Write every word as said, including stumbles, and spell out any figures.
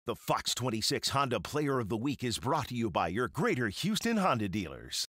The Fox twenty-six Honda Player of the Week is brought to you by your Greater Houston Honda dealers.